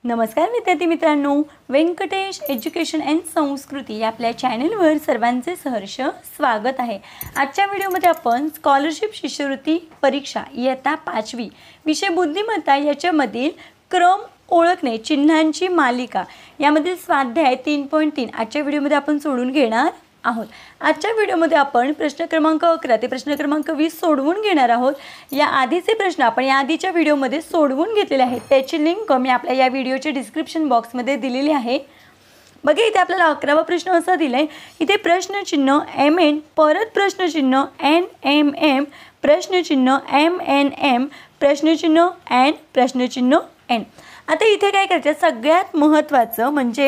नमस्कार विद्यार्थी मित्रांनो, व्यंकटेश एज्युकेशन अँड संस्कृती या आपल्या चॅनलवर सर्वांचे सहर्ष स्वागत आहे। आजच्या व्हिडिओमध्ये आपण स्कॉलरशिप शिष्यवृत्ती परीक्षा इयत्ता 5वी विषय बुद्धिमत्ता याच्यामधील क्रम ओळखणे चिन्हांची मालिका यामधील स्वाध्याय 3.3 आजच्या व्हिडिओमध्ये आपण सोडून घेणार आहोत। आजच्या व्हिडिओमध्ये आपण प्रश्न क्रमांक 11 ते प्रश्न क्रमांक 20 सोडवून घेणार आहोत। या आधीचे प्रश्न आपण या आधीच्या व्हिडिओमध्ये सोडवून घेतलेले आहेत, त्याची लिंक मी आपल्या या व्हिडिओच्या डिस्क्रिप्शन बॉक्समध्ये दिलेली आहे। बघा इथे आपल्याला 11वा प्रश्न असा दिलाय, इथे प्रश्नचिन्ह MN परत प्रश्नचिन्ह NMM प्रश्नचिन्ह MNM प्रश्नचिन्ह N प्रश्नचिन्ह N। आता इथे काय करायचं, सगळ्यात महत्त्वाचं म्हणजे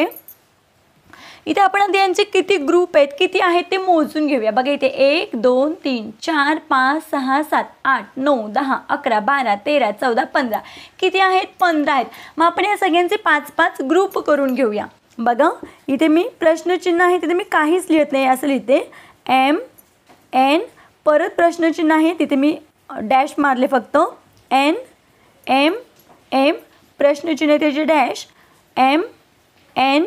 इथे आपण आधी यांचे किती ग्रुप आहेत किती आहेत ते मोजून घेऊया। बघा इथे 1 2 3 4 5 6 7 8 9 10 11 12 13 14 15 किती आहेत, 15 आहेत। मग आपण या सगळ्यांचे 5-5 ग्रुप करून घेऊया। बघा इथे मी प्रश्नचिन्ह आहे तिथे मी काहीच लिहित नाही, असं लिहिते M N परत प्रश्नचिन्ह आहे तिथे मी डॅश मारले फक्त N M M प्रश्नचिन्ह त्याचे डॅश M N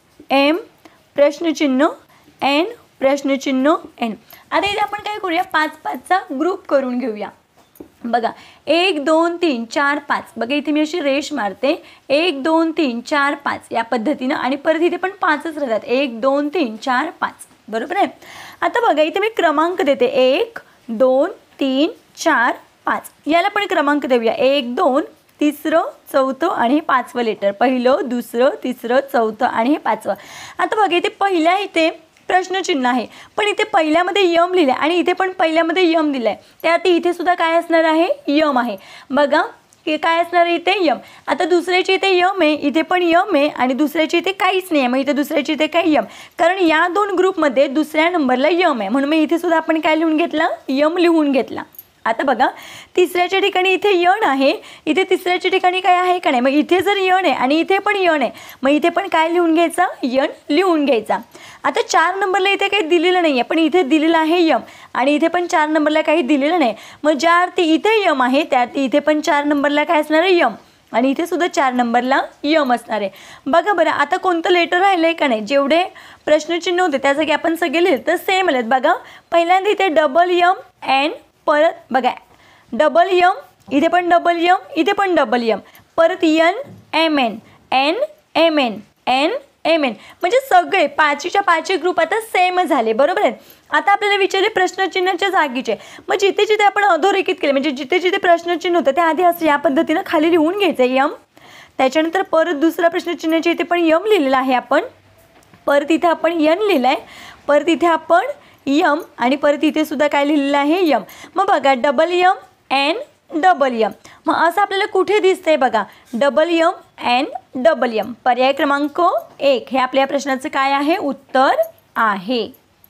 M प्रश्नचिन्ह N प्रश्नचिन्ह N। आता इथे आपण काय करूया, 5-5चा ग्रुप करून घेऊया। बघा 1 2 3 4 5 बघा इथे मी अशी रेष मारते 1 2 3 4 5 या पद्धतीने आणि परत इथे पण 5च राहतात 1 2 3 4 5 बरोबर आहे। आता बघा इथे मी क्रमांक देते 1 2 3 4 5 याला पण क्रमांक देऊया 1 2 तिसरं चौथं आणि हे 5वं लेटर, पहिलं दुसरं तिसरं चौथं आणि हे 5वं। आता बघा इथे पहिल्या इथे प्रश्नचिन्ह आहे पण इथे पहिल्यामध्ये यम लिहिलं आहे आणि इथे पण पहिल्यामध्ये यम दिलं आहे, त्यात इथे सुद्धा काय असणार आहे, यम आहे। बघा की काय असणार आहे इथे यम। आता दुसऱ्याची इथे यम आहे, इथे पण यम आहे आणि दुसऱ्याची इथे काहीच नाही आहे, मग इथे दुसऱ्याची इथे काय यम, कारण या दोन ग्रुपमध्ये दुसऱ्या नंबरला यम आहे म्हणून मग इथे सुद्धा आपण काय लिहून घेतला, यम लिहून घेतला। आता बघा तिसऱ्याच्या ठिकाणी इथे यण आहे, इथे तिसऱ्याच्या ठिकाणी काय आहे का नाही, मग इथे जर यण आहे आणि इथे पण यण आहे मग इथे पण काय लिहून घ्यायचा, यण लिहून घ्यायचा। आता 4 नंबरला इथे काही दिलेलं नाही आहे पण इथे दिलेलं आहे यम आणि इथे पण 4 नंबरला काही दिलेलं नाही, मग ज्या अर्थी इथे यम आहे त्या अर्थी इथे पण 4 नंबरला काय असणार आहे, यम आणि इथे सुद्धा 4 नंबरला यम असणार आहे। बघा बरं आता कोणतं लेटर राहिलं आहे का नाही, जेवढे प्रश्नचिन्ह होते त्या जागी आपण सगळे लिहिले तर सेम आलेत। बघा पहिल्यांदा इथे डबल यम N परत बघा डबल यम इथे पण डबल यम इथे पण डबल यम परत N M N N M N N M N म्हणजे सगळे 5च्या 5 ग्रुप आता सेम झाले बरोबर आहे। आता आपल्याला विचारले प्रश्नचिन्हाच्या जागीचे, मग जिथे जिथे आपण अधोरेखित केले म्हणजे जिथे जिथे प्रश्नचिन्ह होतं त्या आधी असं या पद्धतीनं खाली लिहून घ्यायचं यम, त्याच्यानंतर परत दुसरा प्रश्नचिन्हाच्या इथे पण यम लिहिलेला आहे आपण, परत इथे आपण N लिहिलं आहे, परत इथे आपण यम आणि परत इथे सुद्धा काय लिहिलेलं आहे यम। मग बघा double M N double M, मग असं आपल्याला कुठे दिसतंय बघा double M N double M, पर्याय क्रमांक 1 हे आपल्या प्रश्नाचं काय आहे, उत्तर आहे।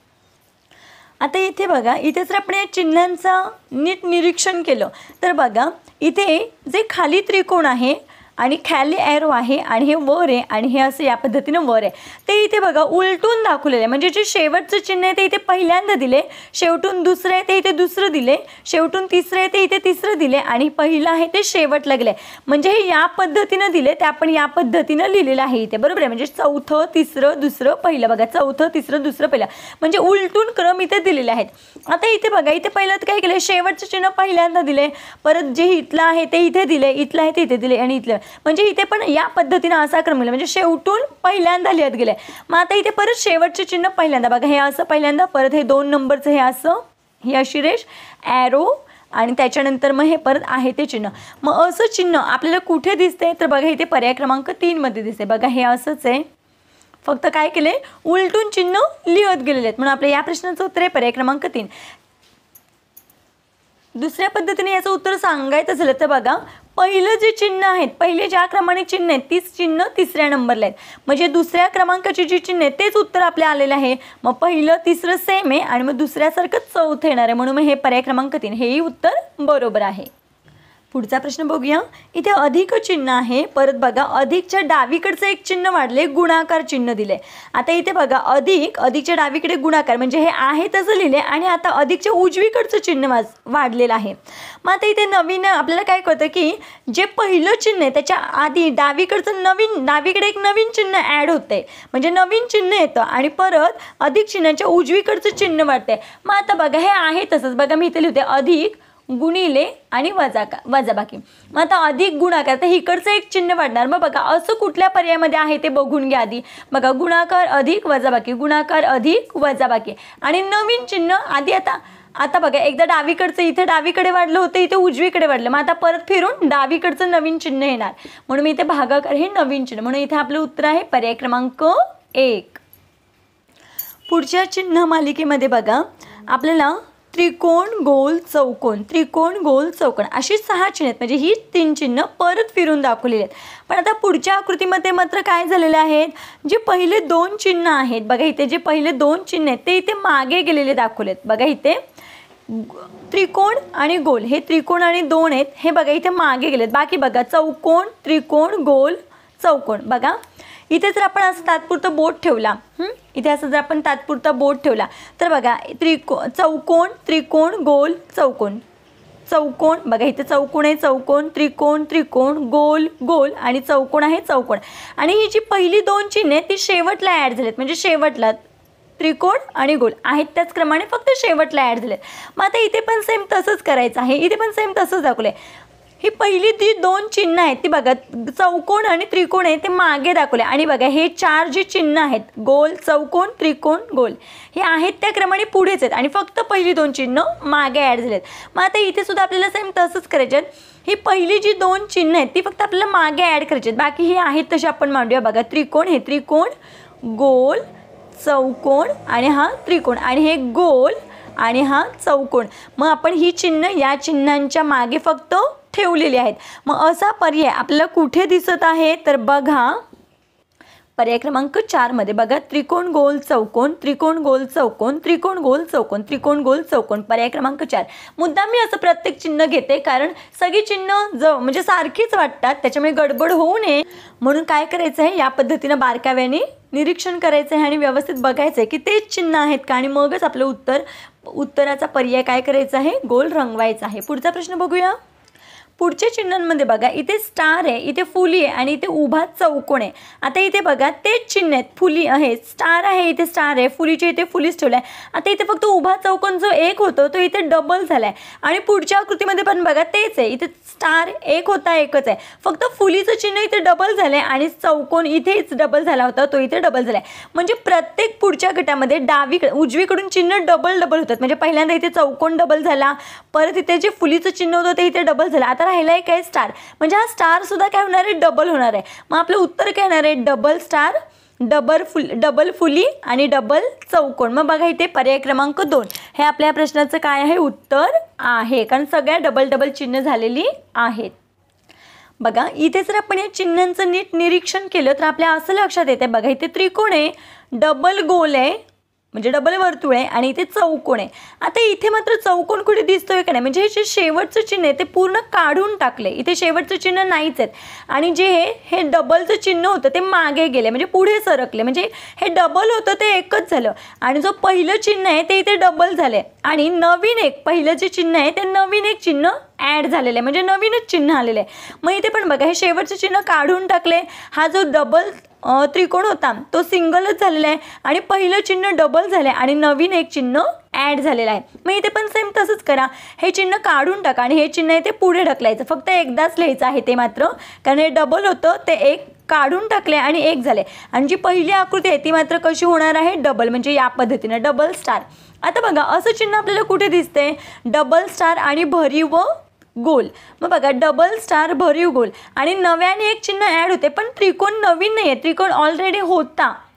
आता इथे बघा इथे जर आपण या चिन्हांचं नीट निरीक्षण केलं तर बघा इथे जे खाली त्रिकोण आहे आणि खाली ॲरो आहे आणि हे वर आहे आणि हे असं या पद्धतीनं वर आहे, ते इथे बघा उलटून दाखवलेलं आहे, म्हणजे जे शेवटचं चिन्ह आहे ते इथे पहिल्यांदा दिले, शेवटून दुसरं आहे ते इथे दुसरं दिले, शेवटून तिसरं आहे ते इथे तिसरं दिले आणि पहिलं आहे ते शेवट लागले, म्हणजे हे या पद्धतीनं दिले ते आपण या पद्धतीनं लिहिलेलं आहे इथे बरोबर आहे। म्हणजे चौथं तिसरं दुसरं पहिलं, बघा चौथं तिसरं दुसरं पहिलं म्हणजे उलटून क्रम इथे दिलेले आहेत। आता इथे बघा इथे पहिलं काय केलं, शेवटचं चिन्ह पहिल्यांदा दिले, परत जे इथलं आहे ते इथे दिले, इथलं आहे ते इथे दिले आणि इथलं म्हणजे इथे पण या पद्धतीने असा क्रम लिहिला म्हणजे शेवटून पहिल्यांदा लिहित गेले। मग आता इथे परत शेवटचे चिन्ह पहिल्यांदा बघा हे असं पहिल्यांदा, परत हे 2 नंबरचं हे असं ही अशी रेष ॲरो आणि त्याच्यानंतर मग हे परत आहे ते चिन्ह। मग असं चिन्ह आपल्याला कुठे दिसते तर बघा इथे पर्याय क्रमांक 3 मध्ये दिसते। बघा हे असंच आहे, फक्त काय केले उलटून चिन्ह लिहत गेलेले आहेत म्हणून आपल्या या प्रश्नाचं उत्तर आहे पर्याय क्रमांक 3। दुसऱ्या पद्धतीने याचं उत्तर सांगायचं झालं तर बघा पहिलं जे चिन्ह आहेत, पहिले ज्या क्रमाने चिन्ह आहेत तीच चिन्ह तिसऱ्या नंबरला आहेत, म्हणजे दुसऱ्या क्रमांकाची जी चिन्ह आहेत तेच उत्तर आपल्या आलेलं आहे। मग पहिलं तिसरं सेम आहे आणि मग दुसऱ्यासारखं चौथं येणार आहे म्हणून मग हे पर्याय क्रमांक 3 हेही उत्तर बरोबर आहे। पुढचा प्रश्न बघूया. इथे अधिक चिन्ह आहे. परत बघा अधिकच्या डावीकडचं एक चिन्ह वाढले, गुणाकार चिन्ह दिले. आता इथे बघा अधिकच्या डावीकडे गुणाकार म्हणजे हे आहे तसं लिहिले आणि आता अधिकच्या उजवीकडचं चिन्ह वाढलेलं आहे. मग आता इथे नवीन आपल्याला काय कळतं की जे पहिलं चिन्ह आहे त्याच्या आधी डावीकडचं डावीकडे एक नवीन चिन्ह ॲड होते, म्हणजे नवीन चिन्ह येतं आणि परत अधिक चिन्हाच्या उजवीकडचं चिन्ह वाढते. मग आता बघा हे आहे तसंच. बघा मी इथे लिहिते अधिक गुणिले आणि वजाबाकी. मग आता अधिक गुणाकार तर इकडचं एक चिन्ह वाढणार. मग बघा असं कुठल्या पर्यायामध्ये आहे ते बघून घ्या आधी. बघा गुणाकार अधिक वजाबाकी, गुणाकार अधिक वजाबाकी आणि नवीन चिन्ह आधी. आता बघा एकदा डावीकडचं इथे डावीकडे वाढलं होतं, इथे उजवीकडे वाढलं. मग आता परत फिरून डावीकडचं नवीन चिन्ह येणार म्हणून मी इथे भागाकार हे नवीन चिन्ह म्हणून इथे आपलं उत्तर आहे पर्याय क्रमांक 1. पुढच्या चिन्ह मालिकेमध्ये बघा आपल्याला त्रिकोण गोल चौकोन, त्रिकोण गोल चौकोन अशी 6 चिन्ह आहेत, म्हणजे ही 3 चिन्ह परत फिरून दाखवलेली आहेत. पण आता पुढच्या आकृतीमध्ये मात्र काय झालेले आहेत, जे पहिले 2 चिन्ह आहेत बघा इथे जे पहिले 2 चिन्ह आहेत ते इथे मागे गेलेले दाखवलेत. बघा इथे त्रिकोण आणि गोल हे त्रिकोण आणि 2 आहेत हे बघा इथे मागे गेलेत. बाकी बघा चौकोन त्रिकोण गोल चौकोन. बघा इथे जर आपण असं तात्पुरतं बोट ठेवला, इथे असं जर आपण तात्पुरता बोट ठेवला तर बघा चौकोन त्रिकोण गोल चौकोन, चौकोन बघा इथे चौकोन आहे चौकोन, त्रिकोण त्रिकोण, गोल गोल आणि चौकोन आहे चौकोन. आणि ही जी पहिली 2 चिन्ह आहेत ती शेवटला ॲड झालेत, म्हणजे शेवटला त्रिकोण आणि गोल आहेत त्याचप्रमाणे फक्त शेवटला ॲड झालेत. मग आता इथे पण सेम तसंच करायचं आहे. इथे पण सेम तसंच दाखवलं आहे. ही पहिली जी 2 चिन्ह आहेत ती बघा चौकोन आणि त्रिकोण आहे ते मागे दाखवले आणि बघा हे 4 जी चिन्ह आहेत गोल चौकोन त्रिकोण गोल हे आहेत त्या क्रमाने पुढेच आहेत आणि फक्त पहिली 2 चिन्ह मागे ॲड झालेत. मग आता इथे सुद्धा आपल्याला सेम तसंच करायचे आहेत. ही पहिली जी 2 चिन्ह आहेत ती फक्त आपल्याला मागे ॲड करायची आहेत, बाकी हे आहेत तसे आपण मांडूया. बघा त्रिकोण हे त्रिकोण, गोल चौकोन आणि हा त्रिकोण आणि हे गोल आणि हा चौकोन. मग आपण ही चिन्ह या चिन्हांच्या मागे फक्त ठेवलेले आहेत. मग असा पर्याय आपल्याला कुठे दिसत आहे तर बघा पर्याय क्रमांक 4 मध्ये. बघा त्रिकोण गोल चौकोन, त्रिकोण गोल चौकोन, त्रिकोण गोल चौकोन, त्रिकोण गोल चौकोन, पर्याय क्रमांक 4. मुद्दाम मी असं प्रत्येक चिन्ह घेते कारण सगळी चिन्ह म्हणजे सारखीच वाटतात, त्याच्यामुळे गडबड होऊ नये म्हणून काय करायचं आहे या पद्धतीनं बारकाव्याने निरीक्षण करायचं आहे आणि व्यवस्थित बघायचं आहे की तेच चिन्ह आहेत का आणि मगच आपलं उत्तराचा पर्याय काय करायचा आहे गोल रंगवायचा आहे. पुढचा प्रश्न बघूया. पुढच्या चिन्हांमध्ये बघा इथे स्टार आहे, इथे फुली आहे आणि इथे उभा चौकोन आहे. आता इथे बघा तेच चिन्ह आहेत, फुली आहे स्टार आहे इथे स्टार आहे, फुलीचे इथे फुलीच ठेवला आहे. आता इथे फक्त उभा चौकोन जो एक होतो तो इथे डबल झाला आहे आणि पुढच्या आकृतीमध्ये पण बघा तेच आहे. इथे स्टार एक होता एकच आहे, फक्त फुलीचं चिन्ह इथे डबल झालं आहे आणि चौकोन इथेच डबल झाला होता तो इथे डबल झाला आहे. म्हणजे प्रत्येक पुढच्या गटामध्ये उजवीकडून चिन्ह डबल होतात. म्हणजे पहिल्यांदा इथे चौकोन डबल झाला, परत इथे जे फुलीचं चिन्ह होतं ते इथे डबल झालं. आता राहिला आहे काय स्टार, म्हणजे हा स्टार सुद्धा काय होणार आहे डबल होणार आहे. मग आपलं उत्तर काय येणार आहे डबल स्टार, डबल फुली आणि डबल चौकोन. मग बघा इथे पर्याय क्रमांक 2 हे आपल्या प्रश्नाचं काय आहे उत्तर आहे, कारण सगळ्या डबल चिन्ह झालेली आहेत. बघा इथे जर आपण या चिन्हांचं नीट निरीक्षण केलं तर आपल्या असं लक्षात येते. बघा इथे त्रिकोण आहे, डबल गोल आहे म्हणजे डबल वर्तुळ आहे आणि इथे चौकोन आहे. आता इथे मात्र चौकोन कुठे दिसतोय का नाही, म्हणजे हे जे शेवटचं चिन्ह आहे ते पूर्ण काढून टाकले, इथे शेवटचं चिन्ह नाहीच आहेत आणि जे हे डबलचं चिन्ह होतं ते मागे गेले म्हणजे पुढे सरकले. म्हणजे हे डबल होतं ते एकच झालं आणि जो पहिलं चिन्ह आहे ते इथे डबल झाले आणि नवीन एक पहिलं जे चिन्ह आहे ते नवीन एक चिन्ह ॲड झालेलं आहे म्हणजे नवीनच चिन्ह आलेलं आहे. मग इथे पण बघा हे शेवटचं चिन्ह काढून टाकले, हा जो डबल त्रिकोण होता तो सिंगलच झालेला आहे आणि पहिलं चिन्ह डबल झालं आहे आणि नवीन एक चिन्ह ॲड झालेलं आहे. मग इथे पण सेम तसंच करा, हे चिन्ह काढून टाका आणि हे चिन्ह आहे ते पुढे ढकलायचं, फक्त एकदाच लिहायचं आहे ते मात्र, कारण हे डबल होतं ते एक काढून टाकले आणि एक झाले आणि जी पहिली आकृती आहे ती मात्र कशी होणार आहे डबल, म्हणजे या पद्धतीनं डबल स्टार. आता बघा असं चिन्ह आपल्याला कुठे दिसते डबल स्टार आणि भरीव गोल. मग बघा डबल स्टार भरीव गोल आणि नव्याने एक चिन्ह ॲड होते पण त्रिकोण नवीन नाही आहे, त्रिकोण ऑलरेडी होता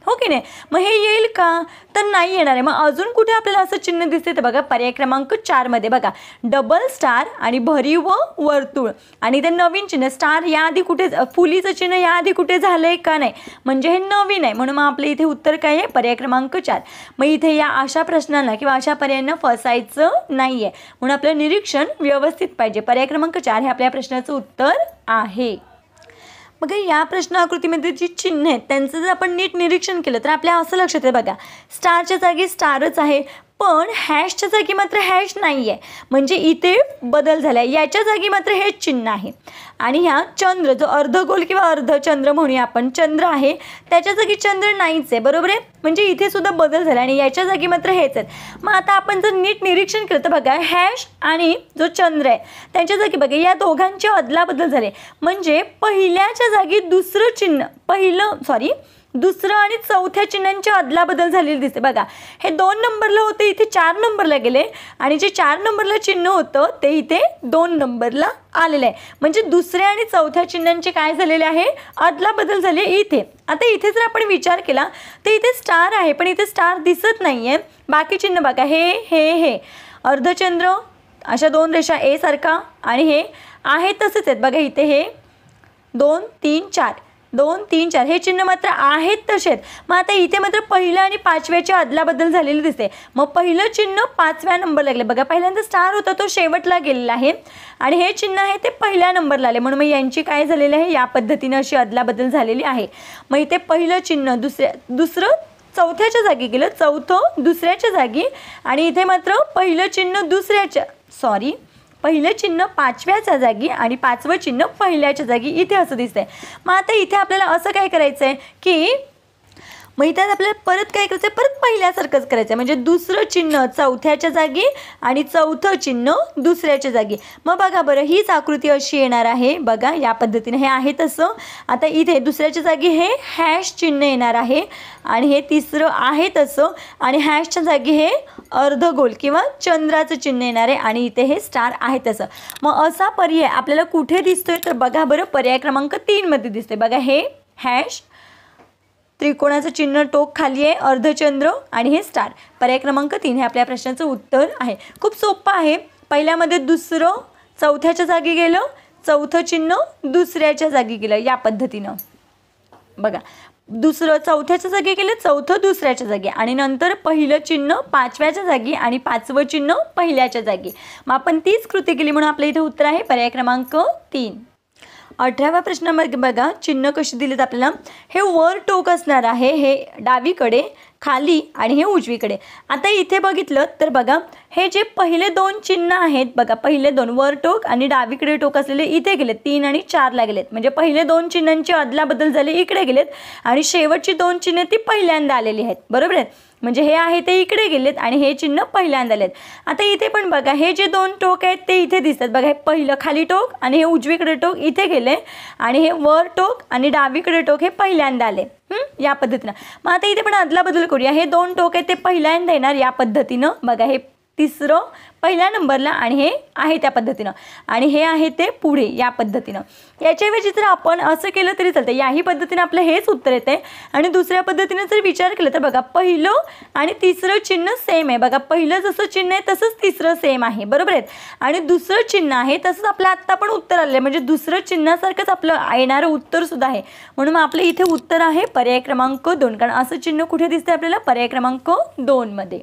हो की नाही? मग हे येईल का? तर नाही येणार आहे. मग अजून कुठे आपल्याला असं चिन्ह दिसते तर बघा पर्याय क्रमांक 4 मध्ये बघा डबल स्टार आणि भरीव वर्तुळ आणि ते नवीन चिन्ह स्टार याआधी कुठे फुलीचं चिन्ह याआधी कुठे झालंय का नाही, म्हणजे हे नवीन आहे म्हणून मग आपलं इथे उत्तर काय आहे पर्याय क्रमांक 4. मग इथे या अशा प्रश्नांना किंवा अशा पर्यायांना फसायचं नाही आहे म्हणून आपलं निरीक्षण व्यवस्थित पाहिजे. पर्याय क्रमांक 4 हे आपल्या प्रश्नाचं उत्तर आहे. बघा या प्रश्न आकृतीमध्ये जी चिन्ह आहेत त्यांचं जर आपण नीट निरीक्षण केलं तर आपल्या असं लक्षात येतं बघा स्टारच्या जागी स्टारच आहे पण हॅशच्या जागी मात्र हॅश नाही आहे, म्हणजे इथे बदल झाला आहे. याच्या जागी मात्र हे चिन्ह आहे आणि ह्या चंद्र जो अर्धगोल किंवा अर्धचंद्र म्हणूया आपण चंद्र आहे त्याच्या जागी चंद्र नाहीच आहे, बरोबर आहे, म्हणजे इथे सुद्धा बदल झाला आणि याच्या जागी मात्र हेच आहेत. मग आता आपण जर नीट निरीक्षण केलं तर बघा हॅश आणि जो चंद्र आहे त्यांच्या जागी बघा या दोघांचे अदलाबदल झाले, म्हणजे पहिल्याच्या जागी दुसरं आणि चौथ्या चिन्हांची अदलाबदल झालेली दिसते. बघा हे 2 नंबरला होते इथे 4 नंबरला गेले आणि जे 4 नंबरला चिन्ह होतं ते इथे 2 नंबरला आलेलं आहे, म्हणजे दुसऱ्या आणि चौथ्या चिन्हांचे काय झालेले आहे अदलाबदल झाली इथे. आता इथे जर आपण विचार केला तर इथे स्टार आहे पण इथे स्टार दिसत नाही आहे. बाकी चिन्ह बघा हे अर्धचंद्र अशा 2 रेषा ए सारखा आणि हे आहे तसेच आहेत. बघा इथे हे 2 3 4 हे चिन्ह मात्र आहेत तसेच. मग आता इथे मात्र पहिल्या आणि 5व्याची अदलाबदल झालेली दिसते. मग पहिलं चिन्ह 5व्या नंबरला लागले. बघा पहिल्यांदा स्टार होता तो शेवटला गेलेला आहे आणि हे चिन्ह आहे ते पहिल्या नंबरला आले म्हणून मग यांची काय झालेली आहे या पद्धतीने अशी अदलाबदल झालेली आहे. मग इथे पहिलं चिन्ह दुसरं चौथ्याच्या जागी गेलं, चौथं दुसऱ्याच्या जागी आणि इथे मात्र पहिलं चिन्ह 5व्याच्या जागी आणि 5वं चिन्ह पहिल्याच्या जागी इथे असं दिसतंय. मग आता इथे आपल्याला असं काय करायचं आहे की मग इथे आपल्याला परत काय करायचं आहे परत पहिल्यासारखंच करायचं आहे, म्हणजे दुसरं चिन्ह चौथ्याच्या जागी आणि चौथं चिन्ह दुसऱ्याच्या जागी. मग बघा बरं हीच आकृती अशी येणार आहे बघा या पद्धतीने हे आहे तसं. आता इथे दुसऱ्याच्या जागी हे हॅश चिन्ह येणार आहे आणि हे तिसरं आहे तसं आणि हॅशच्या जागी हे अर्धगोल किंवा चंद्राचं चिन्ह येणार आहे आणि इथे हे स्टार आहे तसं. मग असा पर्याय आपल्याला कुठे दिसतोय तर बघा बरं पर्याय क्रमांक 3 मध्ये दिसतोय. बघा हे हॅश त्रिकोणाचं चिन्ह टोक खाली आहे अर्धचंद्र आणि हे स्टार. पर्याय क्रमांक 3 हे आपल्या प्रश्नाचं उत्तर आहे. खूप सोपं आहे. पहिल्यामध्ये दुसरं चौथ्याच्या जागी गेलं, चौथं चिन्ह दुसऱ्याच्या जागी गेलं या पद्धतीनं. बघा दुसरं चौथ्याच्या जागी गेलं, चौथं दुसऱ्याच्या जागी आणि नंतर पहिलं चिन्ह 5व्याच्या जागी आणि 5वं चिन्ह पहिल्याच्या जागी. मग आपण तीच कृती केली म्हणून आपल्या इथे उत्तर आहे पर्याय क्रमांक 3. 18व्या प्रश्नामध्ये बघा चिन्ह कशी दिलीत आपल्याला. हे वर टोक असणार आहे, हे डावीकडे खाली आणि हे उजवीकडे. आता इथे बघितलं तर बघा हे जे पहिले 2 चिन्ह आहेत बघा पहिले 2 वर टोक आणि डावीकडे टोक असलेले इथे गेलेत 3 आणि 4 ला गेलेत, म्हणजे पहिले 2 चिन्हांची अदलाबदल झाली इकडे गेलेत आणि शेवटची 2 चिन्ह ती पहिल्यांदा आलेली आहेत, बरोबर आहे, म्हणजे हे आहे ते इकडे गेलेत आणि हे चिन्ह पहिल्यांदा आलेत. आता इथे पण बघा हे जे 2 टोक आहेत ते इथे दिसतात. बघा हे पहिलं खाली टोक आणि हे उजवीकडे टोक इथे गेले आणि हे वर टोक आणि डावीकडे टोक हे पहिल्यांदा आले या पद्धतीनं. मग आता इथे पण अदलाबदल करूया. हे 2 टोक आहेत ते पहिल्यांदा येणार या पद्धतीनं. बघा हे तिसरं पहिल्या नंबरला आणि हे आहे त्या पद्धतीनं आणि हे आहे ते पुढे या पद्धतीनं. याच्याऐवजी जर आपण असं केलं तरी चालतं. याही पद्धतीनं आपलं हेच उत्तर येते आणि दुसऱ्या पद्धतीनं जर विचार केला तर बघा पहिलं आणि तिसरं चिन्ह सेम आहे. बघा पहिलं जसं चिन्ह आहे तसंच तिसरं सेम आहे, बरोबर आहे, आणि दुसरं चिन्ह आहे तसंच आपलं आत्ता पण उत्तर आलं आहे, म्हणजे दुसरं चिन्हासारखंच आपलं येणारं उत्तर सुद्धा आहे. म्हणून मग आपलं इथे उत्तर आहे पर्याय क्रमांक 2, कारण असं चिन्ह कुठे दिसतं आपल्याला पर्याय क्रमांक 2 मध्ये.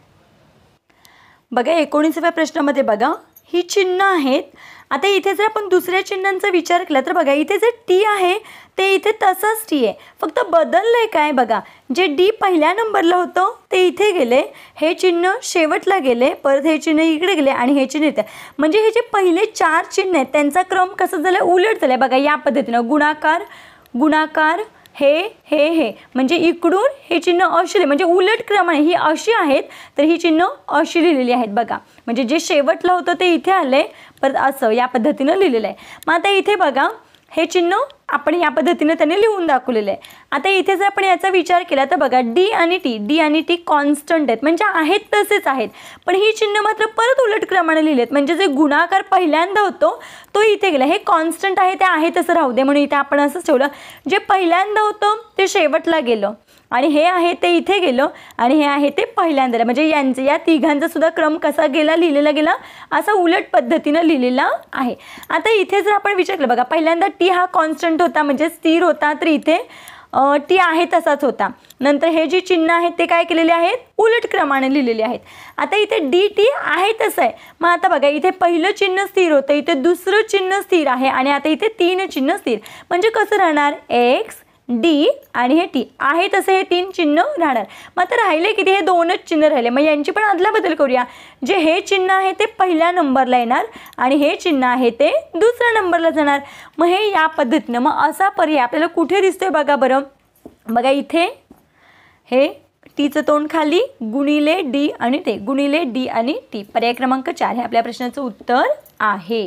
बघा 19व्या प्रश्नामध्ये बघा ही चिन्ह आहेत. आता इथे जर आपण दुसऱ्या चिन्हांचा विचार केला तर बघा इथे जे टी आहे ते इथे तसंच टी आहे, फक्त बदललंय काय बघा जे डी पहिल्या नंबरला होतं ते इथे गेले, हे चिन्ह शेवटला गेले, परत हे चिन्ह इकडे गेले आणि हे चिन्ह इथे, म्हणजे हे जे पहिले 4 चिन्ह आहेत त्यांचा क्रम कसं झाला उलट झालाय. बघा या पद्धतीनं गुणाकार हे म्हणजे इकडून हे चिन्ह अशी लिहिले, म्हणजे उलट क्रमाने ही अशी आहेत तर ही चिन्ह अशी लिहिलेली आहेत. बघा म्हणजे जे शेवटला होतं ते इथे आले परत असं या पद्धतीनं लिहिलेलं आहे. मग आता इथे बघा हे चिन्ह आपण या पद्धतीने त्याने लिहून दाखवलेलं आहे। आता इथे जर आपण याचा विचार केला तर बघा डी आणि टी कॉन्स्टंट आहेत, म्हणजे आहेत तसेच आहेत, पण ही चिन्ह मात्र परत उलट क्रमाने लिहिलेत, म्हणजे जे गुणाकार पहिल्यांदा होतो तो इथे गेला। हे कॉन्स्टंट आहे ते आहे तसं राहू दे म्हणून इथे आपण असंच ठेवलं, जे पहिल्यांदा होतं ते शेवटला गेलं आणि हे आहे ते इथे गेलं आणि हे आहे ते पहिल्यांदा, म्हणजे यांचे या तिघांचा सुद्धा क्रम कसा गेला लिहिलेला गेला असा उलट पद्धतीनं लिहिलेला आहे। आता इथे जर आपण विचार केलं बघा पहिल्यांदा टी हा कॉन्स्टंट होता म्हणजे स्थिर होता, तर इथे टी आहे तसाच होता। नंतर हे जे चिन्ह आहेत ते काय केलेले आहेत उलट क्रमाने लिहिलेले आहेत। आता इथे डी टी आहे तसं आहे, मग आता बघा इथे पहिलं चिन्ह स्थिर होतं, इथे दुसरं चिन्ह स्थिर आहे आणि आता इथे तीन चिन्ह स्थिर, म्हणजे कसं राहणार एक्स डी आणि हे टी आहे तसं हे तीन चिन्ह राहणार। मग आता राहिले किती हे दोनच चिन्ह राहिले, मग यांची पण अदलाबदल करूया। जे हे चिन्ह आहे ते पहिल्या नंबरला येणार आणि हे चिन्ह आहे ते दुसऱ्या नंबरला जाणार। मग हे या पद्धतीनं मग असा पर्याय आपल्याला कुठे दिसतोय बघा बरं, बघा इथे हे टीचं तोंड खाली गुणिले डी आणि टे गुणिले डी आणि टी, पर्याय क्रमांक 4 हे आपल्या प्रश्नाचं उत्तर आहे।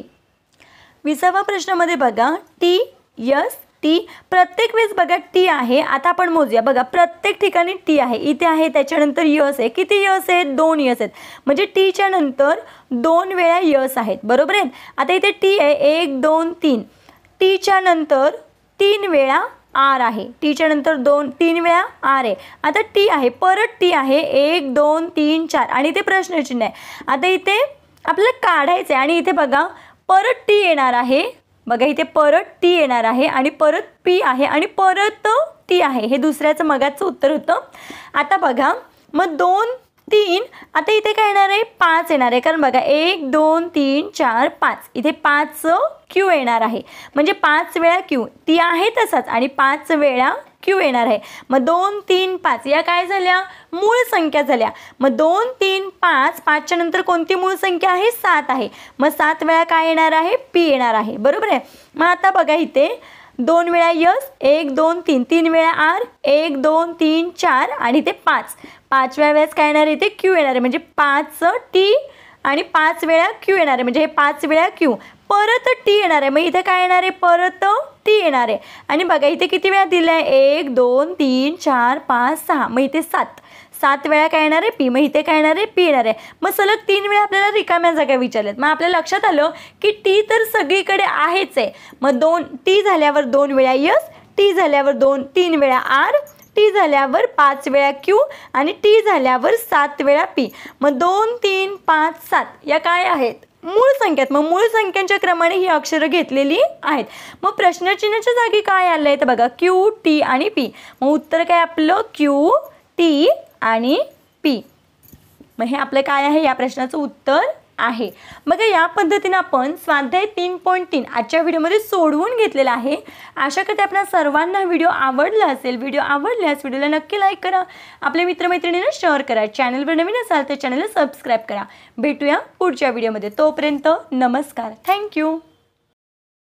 20व्या प्रश्नामध्ये बघा टी यस टी, प्रत्येक वेळेस बघा टी आहे। आता आपण मोजूया बघा प्रत्येक ठिकाणी टी आहे, इथे आहे त्याच्यानंतर यस आहे, किती यस आहेत 2 यस आहेत, म्हणजे टीच्या नंतर 2 वेळा यस आहेत बरोबर आहेत। आता इथे टी आहे 1 2 3, टीच्या नंतर 3 वेळा आर आहे, टीच्या नंतर 3 वेळा आर आहे। आता टी आहे परत टी आहे 1 2 3 4 आणि इथे प्रश्नचिन्ह आहे। आता इथे आपल्याला काढायचं आहे आणि इथे बघा परत टी येणार आहे, बघा इथे परत टी येणार आहे आणि परत पी आहे आणि परत टी आहे, हे दुसऱ्याचं मगाचं उत्तर होतं। आता बघा मग 2 3 आता इथे काय येणार आहे 5 येणार आहे, कारण बघा 1 2 3 4 5 इथे 5 क्यू येणार आहे, म्हणजे 5 वेळा क्यू टी आहे तसाच आणि 5 वेळा क्यू येणार आहे। मग 2 3 5 या काय झाल्या मूळ संख्या झाल्या, मग 2 3 5 5च्या नंतर कोणती मूळ संख्या आहे 7 आहे, मग 7 वेळा काय येणार आहे पी येणार आहे बरोबर आहे। मग आता बघा इथे 2 वेळा यस 1 2 3 3 वेळा आर 1 2 3 4 आणि ते 5व्या वेळेस काय येणार आहे ते क्यू येणार आहे, म्हणजे 5 टी आणि 5 वेळा क्यू येणार आहे, म्हणजे हे 5 वेळा क्यू परत टी येणार आहे, मग इथे काय येणार आहे परत टी येणार आहे। आणि बघा इथे किती वेळा दिलं आहे 1 2 3 4 5 6, मग इथे 7 वेळा काय येणार आहे पी, मग इथे काय येणार आहे पी येणार आहे। मग सलग 3 वेळा आपल्याला रिकाम्या जागा विचारल्यात, मग आपल्या लक्षात आलं की टी तर सगळीकडे आहेच आहे। मग 2 टी झाल्यावर 2 वेळा यस, टी झाल्यावर 3 वेळा आर, टी झाल्यावर 5 वेळा क्यू आणि टी झाल्यावर 7 वेळा पी। मग 2 3 5 7 या काय आहेत मूळ संख्यात, मग मूळ संख्यांच्या क्रमाने ही अक्षरं घेतलेली आहेत। मग प्रश्नचिन्हाच्या जागी काय आलं आहे तर बघा क्यू टी आणि पी, मग उत्तर काय आपलं क्यू टी आणि पी, मग हे आपलं काय आहे या प्रश्नाचं उत्तर आहे। बघा या पद्धतीने आपण स्वाध्याय 3.3 आजच्या व्हिडिओमध्ये सोडवून घेतलेला आहे। आशा करते आपल्या सर्वांना व्हिडिओ आवडला असेल। व्हिडिओ आवडल्यास व्हिडिओला नक्की लाईक करा, आपल्या मित्रमैत्रिणींना शेअर करा, चॅनलवर नवीन असाल तर चॅनलला सबस्क्राईब करा। भेटूया पुढच्या व्हिडिओमध्ये, तोपर्यंत नमस्कार, थँक्यू।